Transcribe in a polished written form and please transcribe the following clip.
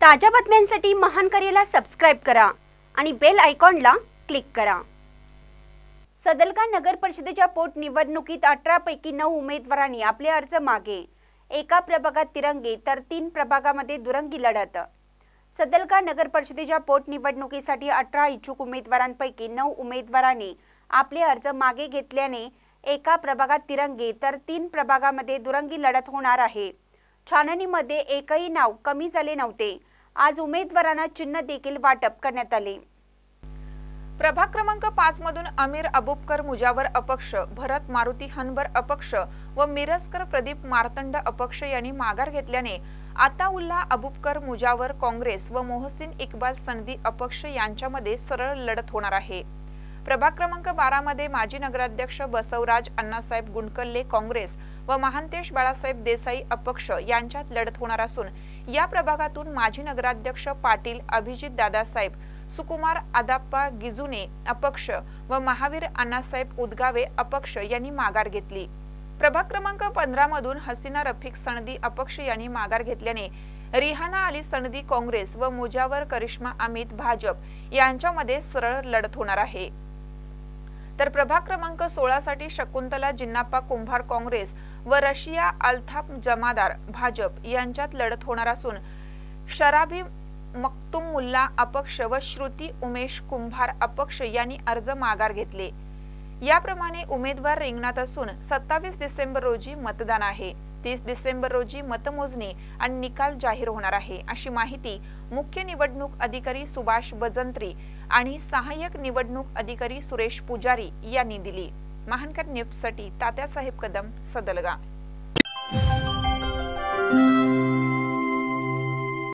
ताज्या बातम्यांसाठी महान करेला सबस्क्राइब करा आणि बेल आयकॉनला क्लिक करा। सदलगा नगर परिषदेच्या पोटनिवडणुकीत 18 पैकी 9 उमेदवारांनी आपले अर्ज मागे। एका प्रभागात तिरंगी तर 3 प्रभागामध्ये दुरंगी लढत। सदलगा नगर परिषदेच्या पोटनिवडणुकीसाठी 18 इच्छुक उमेदवारांपैकी 9 उमेदवारांनी आपले अर्ज मागे घेतल्याने एका प्रभागात तिरंगी तर 3 प्रभागामध्ये दुरंगी लढत होणार आहे। छाननीमध्ये एकही नाव कमी झाले नव्हते। आज उमेदवारांना चिन्ह देखील वाटप करण्यात आले। प्रभाग क्रमांक 5 मधून अमीर अबुबकर मुजावर अपक्ष, भरत मारुती हनबर अपक्ष व मिरजकर प्रदीप मार्तंड अपक्ष यांनी माघार घेतल्याने आताउल्ला अबुबकर मुजावर काँग्रेस व मोहसिन इक्बाल सनदी अपक्ष यांच्यामध्ये सरळ लढत होणार आहे। प्रभाग क्रमांक 12 मध्ये माजी नगराध्यक्ष बसवराज अण्णासाहेब गुंडकल्ले काँग्रेस व महांतेश बाळासाहेब देसाई अपक्ष यांच्यात लढत होणार असून या प्रभागातून माजी नगराध्यक्ष पाटील अभिजित दादासाहेब सुकुमार आदाप्पा गिजुने अपक्ष व महावीर अण्णासाहेब उदगावे अपक्ष यांनी माघार घेतली। प्रभाग क्रमांक 15 मधून हसीना रफिक सनदी अपक्ष यांनी माघार घेतल्याने रिहाना अली सनदी काँग्रेस व मुजावर करिश्मा अमित भाजप यांच्यामध्ये सरळ लढत होणार आहे। तर प्रभाग क्रमांक 16 साठी शकुंतला जिन्नाप्पा कुंभार काँग्रेस व रशिया अल्ताफ जमादार भाजप यांच्यात लढत होणार असून शराबी मक्तुम मुल्ला अपक्ष व श्रुती उमेश कुंभार अपक्ष यांनी अर्ज माघार घेतले। याप्रमाणे उमेदवार रिंगणात असून 27 डिसेंबर रोजी मतदान आहे। 30 डिसेंबर रोजी मतमोजणी आणि निकाल जाहीर होणार आहे, अशी माहिती मुख्य निवडणूक अधिकारी सुभाष बजंत्री आणि सहाय्यक निवडणूक अधिकारी सुरेश पुजारी यांनी दिली। महानकर न्यूजसाठी तात्यासाहेब कदम, सदलगा।